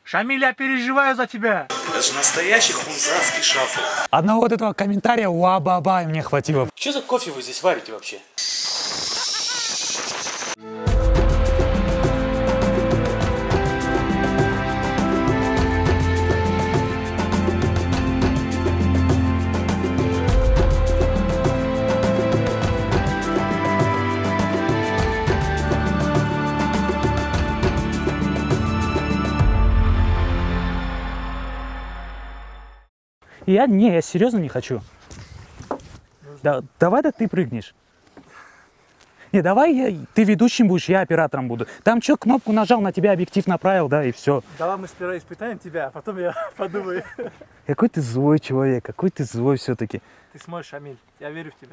Шамиль, я переживаю за тебя. Это же настоящий хунзарский шафл. Одного вот этого комментария уа-ба-ба мне хватило. Что за кофе вы здесь варите вообще? Я серьезно не хочу. Да, давай ты прыгнешь. Не, давай ты ведущим будешь, я оператором буду. Там что, кнопку нажал, на тебя объектив направил, да, и все. Давай мы сперва испытаем тебя, а потом я подумаю. Какой ты злой человек, какой ты злой все-таки. Ты сможешь, Шамиль, я верю в тебя.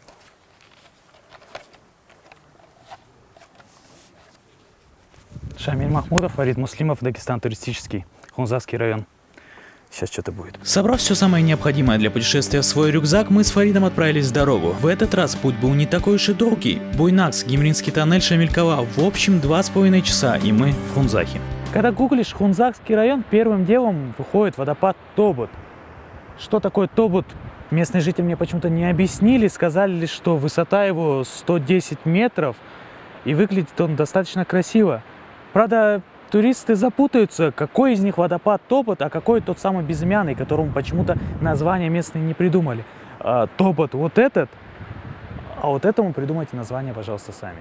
Шамиль Махмудов, Фарид Муслимов, Дагестан туристический, Хунзарский район. Сейчас что-то будет. Собрав все самое необходимое для путешествия в свой рюкзак, мы с Фаридом отправились в дорогу. В этот раз путь был не такой уж и долгий. Буйнакск, Гимринский тоннель, Шамилькова. В общем, 2,5 часа, и мы в Хунзахе. Когда гуглишь Хунзарский район, первым делом выходит водопад Тобот. Что такое Тобот? Местные жители мне почему-то не объяснили, сказали лишь, что высота его 110 метров, и выглядит он достаточно красиво. Правда, туристы запутаются, какой из них водопад Тобот, а какой тот самый безымянный, которому почему-то название местные не придумали. Тобот вот этот, а вот этому придумайте название, пожалуйста, сами.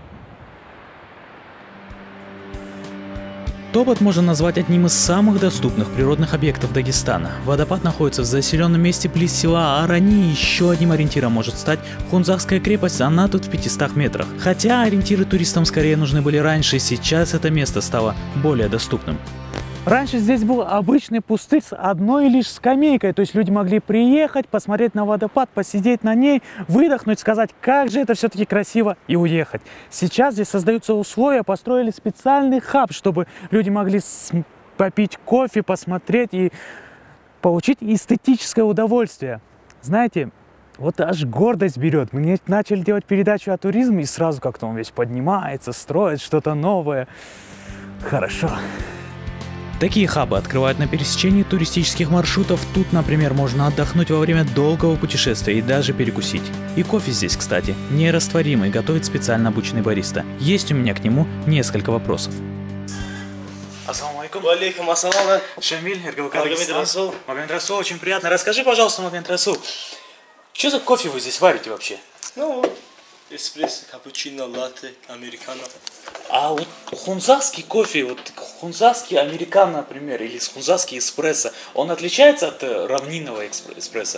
Тобот можно назвать одним из самых доступных природных объектов Дагестана. Водопад находится в заселенном месте близ села Арани, еще одним ориентиром может стать Хунзарская крепость, она тут в 500 метрах. Хотя ориентиры туристам скорее нужны были раньше, сейчас это место стало более доступным. Раньше здесь был обычный пустырь с одной лишь скамейкой, то есть люди могли приехать, посмотреть на водопад, посидеть на ней, выдохнуть, сказать, как же это все-таки красиво, и уехать. Сейчас здесь создаются условия, построили специальный хаб, чтобы люди могли попить кофе, посмотреть и получить эстетическое удовольствие. Знаете, вот аж гордость берет. Мы начали делать передачу о туризме, и сразу как-то он весь поднимается, строит что-то новое. Хорошо. Такие хабы открывают на пересечении туристических маршрутов. Тут, например, можно отдохнуть во время долгого путешествия и даже перекусить. И кофе здесь, кстати, нерастворимый, готовит специально обученный бариста. Есть у меня к нему несколько вопросов. Ассаламу алейкум. Алейкум ассалам. Шамиль, РГВК Магомед Дагестан. Расул. Магомед Расул, очень приятно. Расскажи, пожалуйста, Магомед Расул, что за кофе вы здесь варите вообще? Ну, эспрессо, капучино, латте, американо. А вот хунзарский кофе, вот хунзарский американо, например, или хунзарский эспрессо, он отличается от равнинного эспрессо?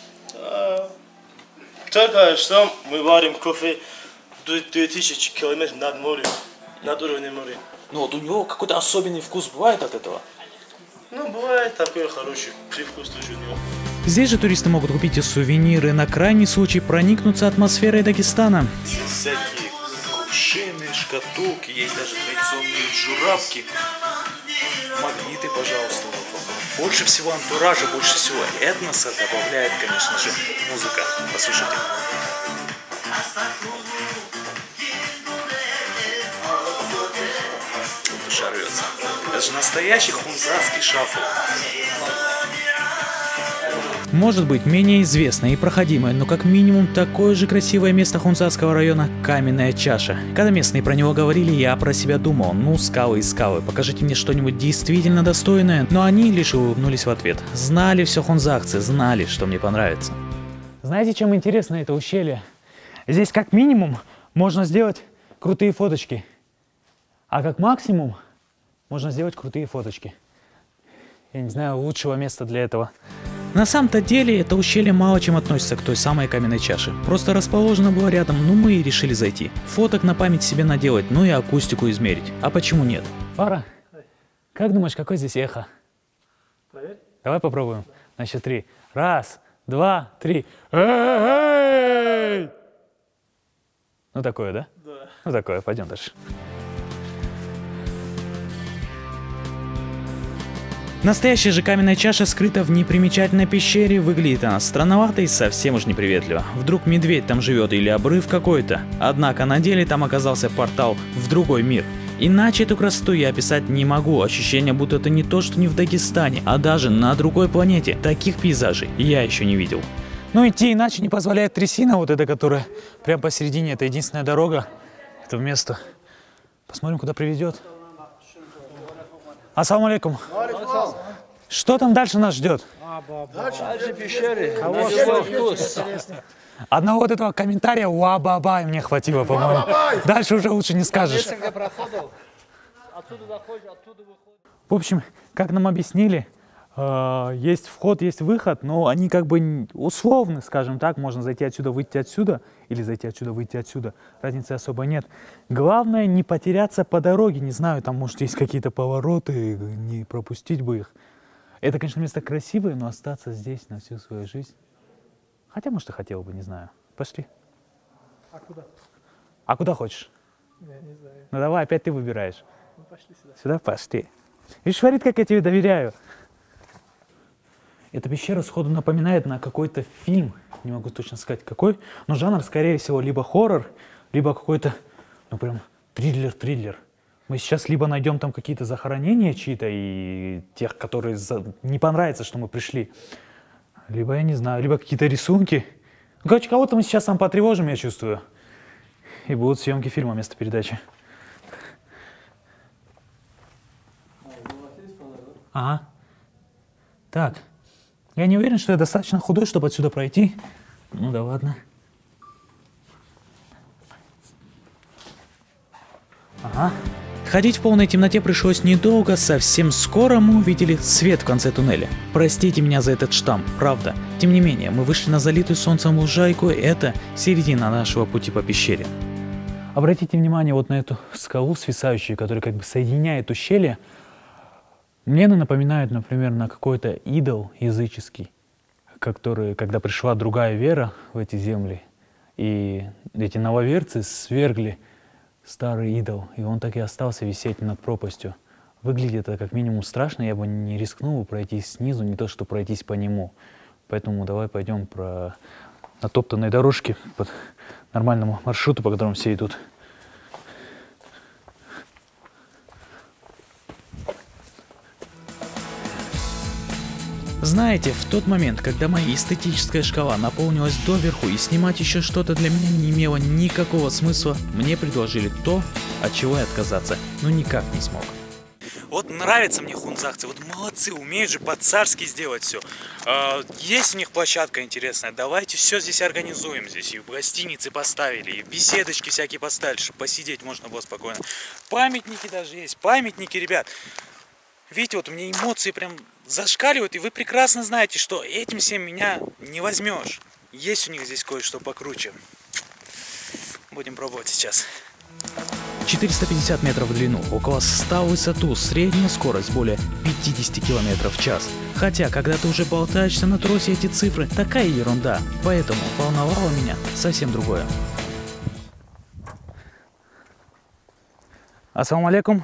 Только что мы варим кофе 2000 километров над морем, над уровнем моря. Ну вот у него какой-то особенный вкус бывает от этого? Ну, бывает такой хороший привкус тоже у него. Здесь же туристы могут купить и сувениры, на крайний случай проникнуться атмосферой Дагестана. Всякие кувшины, шкатулки, есть даже традиционные журавки, магниты, пожалуйста. Больше всего антуража, больше всего этноса добавляет, конечно же, музыка. Послушайте. Душа рвется. Это же настоящий хунзарский шафл. Может быть, менее известное и проходимое, но как минимум такое же красивое место Хунзарского района – Каменная чаша. Когда местные про него говорили, я про себя думал, ну скалы и скалы, покажите мне что-нибудь действительно достойное, но они лишь улыбнулись в ответ. Знали все хунзарцы, знали, что мне понравится. Знаете, чем интересно это ущелье? Здесь как минимум можно сделать крутые фоточки, а как максимум можно сделать крутые фоточки. Я не знаю лучшего места для этого. На самом-то деле, это ущелье мало чем относится к той самой Каменной чаше. Просто расположено было рядом, ну мы и решили зайти. Фоток на память себе наделать, ну и акустику измерить. А почему нет? Фара, как думаешь, какое здесь эхо? Проверь. Давай попробуем. На счет 3. 1, 2, 3. Эй! Ну такое, да? Да. Ну такое, пойдем дальше. Настоящая же каменная чаша скрыта в непримечательной пещере, выглядит она странновато и совсем уж неприветливо. Вдруг медведь там живет или обрыв какой-то. Однако на деле там оказался портал в другой мир. Иначе эту красоту я описать не могу. Ощущение, будто это не то, что не в Дагестане, а даже на другой планете. Таких пейзажей я еще не видел. Ну, идти иначе не позволяет трясина, вот эта, которая прямо посередине. Это единственная дорога, это место. Посмотрим, куда приведет. Ассаламу алейкум. Что там дальше нас ждет? Дальше пещеры. Одного вот этого комментария «Уа-ба-бай» мне хватило, по-моему. Дальше уже лучше не скажешь. В общем, как нам объяснили, есть вход, есть выход, но они как бы условны, скажем так. Можно зайти отсюда, выйти отсюда, или зайти отсюда, выйти отсюда. Разницы особо нет. Главное не потеряться по дороге. Не знаю, там может есть какие-то повороты, не пропустить бы их. Это, конечно, место красивое, но остаться здесь на всю свою жизнь. Хотя, может, и хотел бы, не знаю. Пошли. А куда? А куда хочешь? Я не знаю. Ну давай, опять ты выбираешь. Ну, пошли сюда. Сюда пошли. Видишь, Фарид, как я тебе доверяю. Эта пещера сходу напоминает на какой-то фильм. Не могу точно сказать, какой. Но жанр, скорее всего, либо хоррор, либо какой-то, ну прям, триллер. Мы сейчас либо найдем там какие-то захоронения чьи-то и тех, которые не понравится, что мы пришли. Либо, я не знаю, либо какие-то рисунки. Ну, короче, кого-то мы сейчас сам потревожим, я чувствую. И будут съемки фильма вместо передачи. Ага. Так. Я не уверен, что я достаточно худой, чтобы отсюда пройти. Ну да ладно. Ага. Ходить в полной темноте пришлось недолго, совсем скоро мы увидели свет в конце туннеля. Простите меня за этот штамп, правда. Тем не менее, мы вышли на залитую солнцем лужайку, это середина нашего пути по пещере. Обратите внимание вот на эту скалу свисающую, которая как бы соединяет ущелье. Мне она напоминает, например, на какой-то идол языческий, который, когда пришла другая вера в эти земли, и эти нововерцы свергли старый идол, и он так и остался висеть над пропастью. Выглядит это как минимум страшно, я бы не рискнул пройтись снизу, не то что пройтись по нему. Поэтому давай пойдем по натоптанной дорожке, по нормальному маршруту, по которому все идут. Знаете, в тот момент, когда моя эстетическая шкала наполнилась доверху и снимать еще что-то для меня не имело никакого смысла, мне предложили то, от чего я отказаться, но никак не смог. Вот нравятся мне хунцахцы, вот молодцы, умеют же по-царски сделать все. Есть у них площадка интересная, давайте все здесь организуем. Здесь и в гостинице поставили, и в беседочки всякие поставили, чтобы посидеть можно было спокойно. Памятники даже есть, памятники, ребят. Видите, вот у меня эмоции прям зашкаливают, и вы прекрасно знаете, что этим всем меня не возьмешь. Есть у них здесь кое-что покруче. Будем пробовать сейчас. 450 метров в длину, около 100 в высоту, средняя скорость более 50 км в час. Хотя, когда ты уже болтаешься на тросе, эти цифры такая ерунда, поэтому волновало меня совсем другое. Ассаламу алейкум.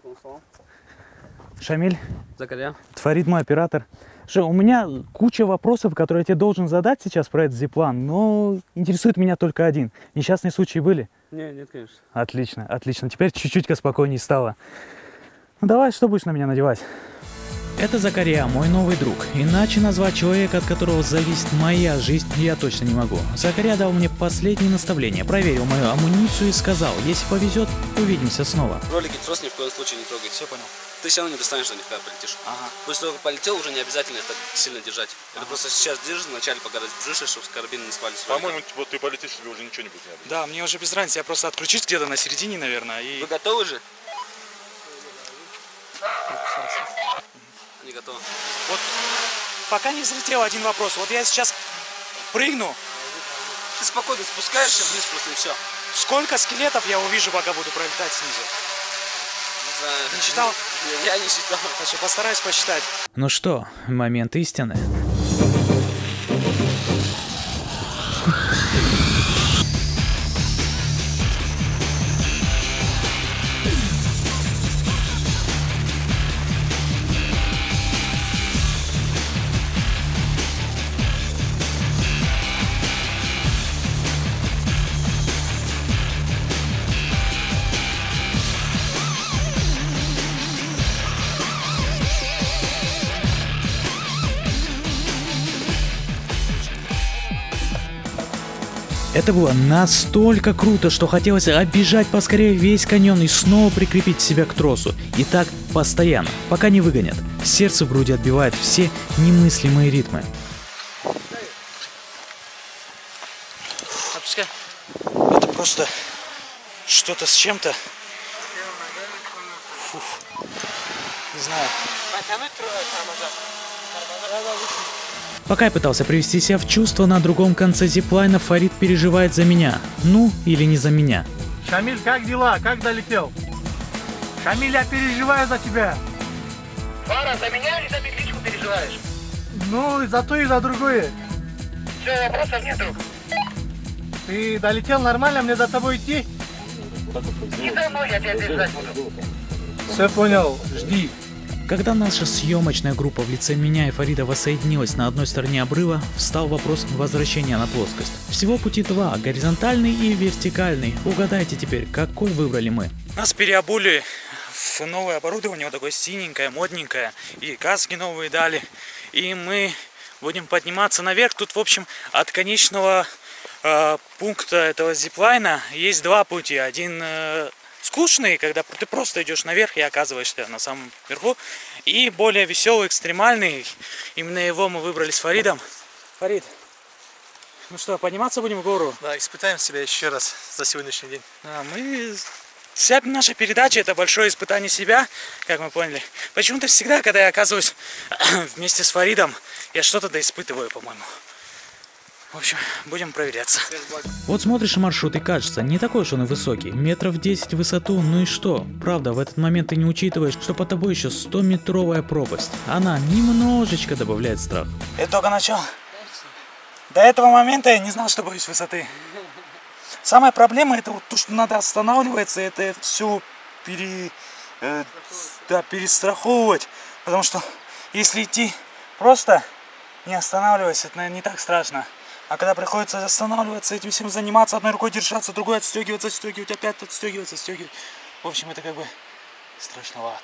Шамиль. Закарья. Фарид, мой оператор. У меня куча вопросов, которые я тебе должен задать сейчас про этот зиплан, но интересует меня только один. Несчастные случаи были? Нет, конечно. Отлично, отлично. Теперь чуть-чуть спокойнее стало. Ну давай, что будешь на меня надевать? Это Закарья, мой новый друг. Иначе назвать человека, от которого зависит моя жизнь, я точно не могу. Закарья дал мне последние наставления, проверил мою амуницию и сказал, если повезет, увидимся снова. Ролики трос ни в коем случае не трогать. Все понял. Ты все равно не достанешь до них, когда полетишь. Ага. После того, как полетел, уже не обязательно это сильно держать. Это просто сейчас держишь, вначале пока разбежишь, чтобы с карабина не спали. По-моему, вот ты полетишь, тебе уже ничего не будет. Да, мне уже без разницы, я просто отключусь где-то на середине, наверное. И... Вы готовы же? Не готовы. Вот пока не взлетел один вопрос. Вот я сейчас прыгну. Ты спокойно спускаешься вниз просто и все. Сколько скелетов я увижу, пока буду пролетать снизу? Не считал? Я не считал. Значит, постараюсь посчитать. Ну что, момент истины. Это было настолько круто, что хотелось оббежать поскорее весь каньон и снова прикрепить себя к тросу. И так постоянно, пока не выгонят. Сердце в груди отбивает все немыслимые ритмы. Это просто что-то с чем-то. Фух. Не знаю. Пока я пытался привести себя в чувство, на другом конце зиплайна Фарид переживает за меня. Ну, или не за меня. Шамиль, как дела? Как долетел? Шамиль, я переживаю за тебя. Фара, за меня или за петличку переживаешь? Ну, и за то, и за другое. Все, вопросов нет, друг. Ты долетел нормально, мне за тобой идти? Не за мной, я тебя здесь ждать буду. Все понял, жди. Когда наша съемочная группа в лице меня и Фарида воссоединилась на одной стороне обрыва, встал вопрос возвращения на плоскость. Всего пути два, горизонтальный и вертикальный. Угадайте теперь, какой выбрали мы. Нас переобули в новое оборудование, вот такое синенькое, модненькое, и каски новые дали. И мы будем подниматься наверх. Тут, в общем, от конечного пункта этого зиплайна есть два пути. Один скучный, когда ты просто идешь наверх и оказываешься на самом верху. И более веселый, экстремальный. Именно его мы выбрали с Фаридом. Фарид, ну что, подниматься будем в гору? Да, испытаем себя еще раз за сегодняшний день. Вся наша передача — это большое испытание себя, как мы поняли. Почему-то всегда, когда я оказываюсь вместе с Фаридом, я что-то доиспытываю, по-моему. В общем, будем проверяться. Вот смотришь маршрут и кажется, не такой уж он и высокий. Метров 10 в высоту, ну и что? Правда, в этот момент ты не учитываешь, что под тобой еще 100-метровая пропасть. Она немножечко добавляет страх. Это только начало. До этого момента я не знал, что боюсь высоты. Самая проблема — это вот то, что надо останавливаться, это все перестраховывать. Потому что если идти просто, не останавливаясь, это, наверное, не так страшно. А когда приходится останавливаться, этим всем заниматься, одной рукой держаться, другой отстегиваться, опять отстегиваться. В общем, это как бы страшновато.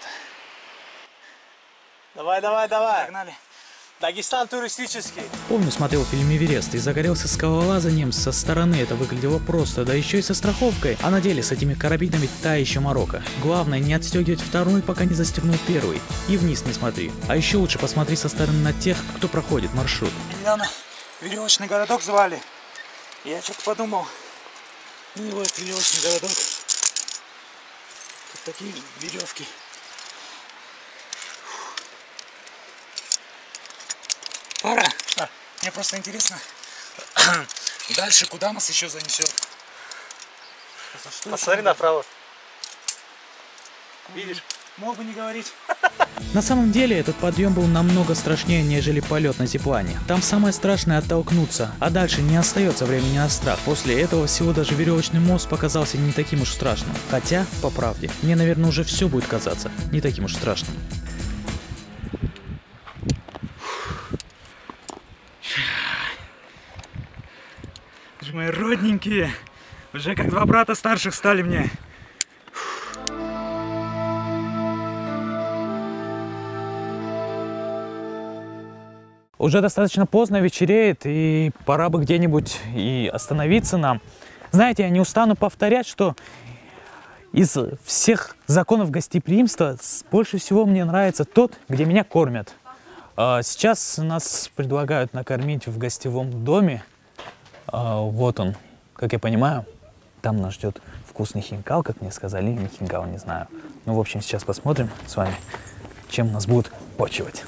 Давай. Погнали. Дагестан туристический. Помню, смотрел фильм «Эверест» и загорелся скалолазанием. Со стороны это выглядело просто, да еще и со страховкой. А на деле с этими карабинами та еще морока. Главное не отстегивать второй, пока не застегнул первый. И вниз не смотри. А еще лучше посмотри со стороны на тех, кто проходит маршрут. Недавно веревочный городок звали. Я что-то подумал. Ну и вот веревочный городок. Тут такие веревки. Пора. Мне просто интересно, дальше куда нас еще занесет. Посмотри направо. Видишь? Мог бы не говорить. На самом деле этот подъем был намного страшнее, нежели полет на зиплайне. Там самое страшное оттолкнуться, а дальше не остается времени на страх. После этого всего даже веревочный мост показался не таким уж страшным. Хотя, по правде, мне, наверное, уже все будет казаться не таким уж страшным. Мои родненькие, уже как два брата старших стали мне. Уже достаточно поздно вечереет, и пора бы где-нибудь и остановиться нам. Знаете, я не устану повторять, что из всех законов гостеприимства больше всего мне нравится тот, где меня кормят. Сейчас нас предлагают накормить в гостевом доме. Вот он, как я понимаю, там нас ждет вкусный хинкал, как мне сказали, или хинкал, не знаю. Ну, в общем, сейчас посмотрим с вами, чем нас будут почивать.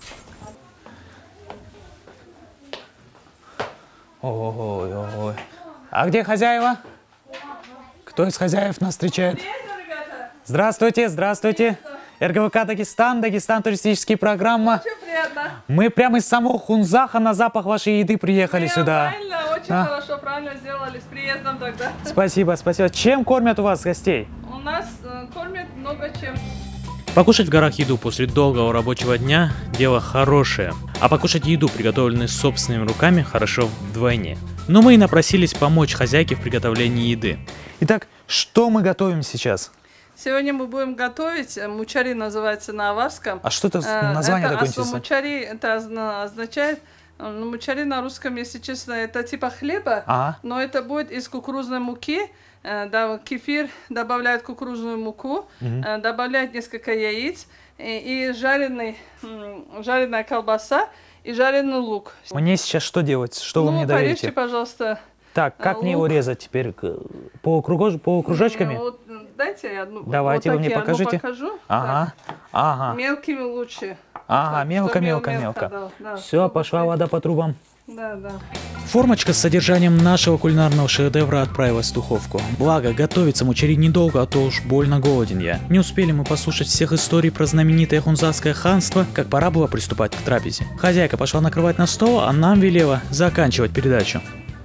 Ой. А где хозяева? Кто из хозяев нас встречает? Здравствуйте. РГВК Дагестан, туристическая программа. Очень приятно. Мы прямо из самого Хунзаха на запах вашей еды приехали сюда. Правильно, очень хорошо, правильно сделали, с приездом тогда. Спасибо. Чем кормят у вас гостей? У нас кормят много чем. Покушать в горах еду после долгого рабочего дня – дело хорошее. А покушать еду, приготовленную собственными руками, хорошо вдвойне. Но мы и напросились помочь хозяйке в приготовлении еды. Итак, что мы готовим сейчас? Сегодня мы будем готовить, мучари называется на аварском. А что это название такое интересное? Мучари это означает Ну, мучари на русском, если честно, это типа хлеба, Ага. но это будет из кукурузной муки. Да, кефир добавляют кукурузную муку, добавляют несколько яиц и жареная колбаса и жареный лук. Мне сейчас что делать? Что вы Ну, мне порежьте, доверите? пожалуйста. Так, как мне его лук. резать теперь? По кружочками? Вот, дайте я одну. Давайте, вот вы мне так я одну покажите. покажу. Ага, ага. Так, мелкими лучше. Ага, Так, мелко, что мелко, мелко, мелко. да, Все, чтобы пошла так. вода по трубам. Да, да. Формочка с содержанием нашего кулинарного шедевра отправилась в духовку. Благо, готовится мучари недолго, а то уж больно голоден я. Не успели мы послушать всех историй про знаменитое хунзарское ханство, как пора было приступать к трапезе. Хозяйка пошла накрывать на стол, а нам велела заканчивать передачу.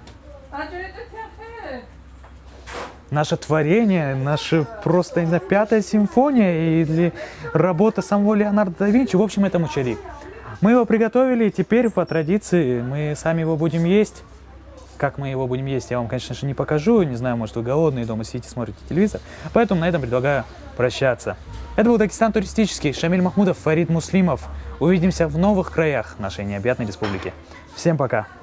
Наше творение, наша просто, не знаю, 5-я симфония или работа самого Леонардо да Винчи. В общем, это мучари. Мы его приготовили, и теперь по традиции мы сами его будем есть. Как мы его будем есть, я вам, конечно же, не покажу. Не знаю, может, вы голодные, дома сидите, смотрите телевизор. Поэтому на этом предлагаю прощаться. Это был Дагестан туристический. Шамиль Махмудов, Фарид Муслимов. Увидимся в новых краях нашей необъятной республики. Всем пока!